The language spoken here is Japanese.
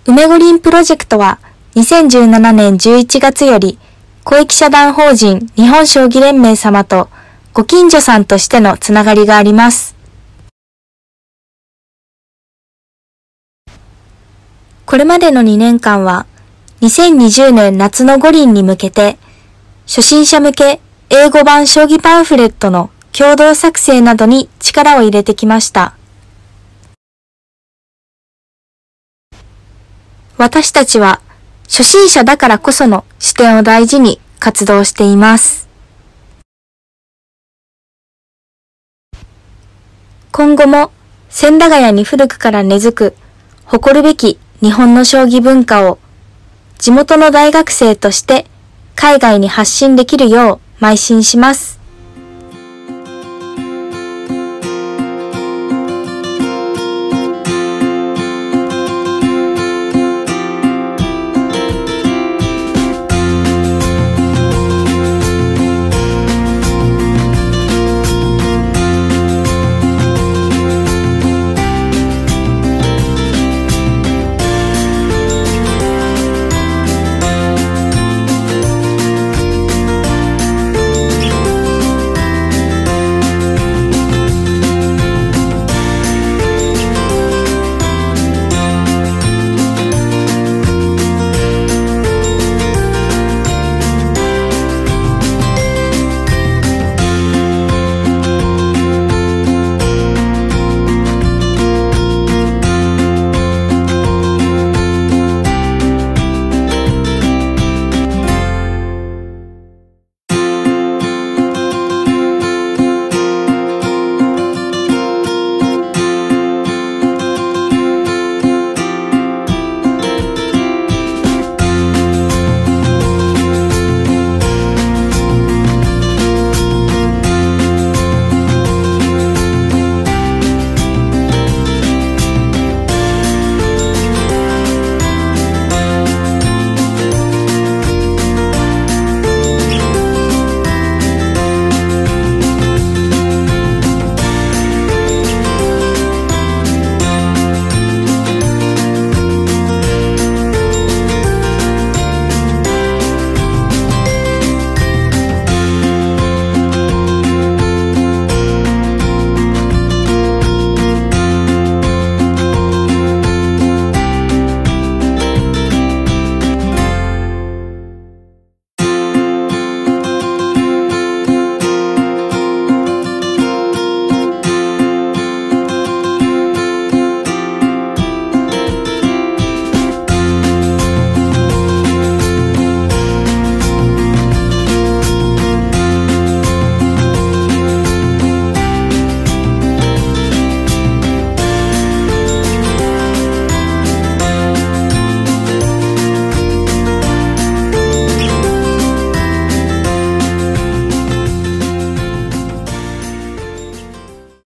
梅五輪プロジェクトは2017年11月より公益社団法人日本将棋連盟様とご近所さんとしてのつながりがあります。これまでの2年間は2020年夏の五輪に向けて初心者向け英語版将棋パンフレットの共同作成などに力を入れてきました。私たちは初心者だからこその視点を大事に活動しています。今後も千駄ヶ谷に古くから根付く誇るべき日本の将棋文化を地元の大学生として海外に発信できるよう邁進します。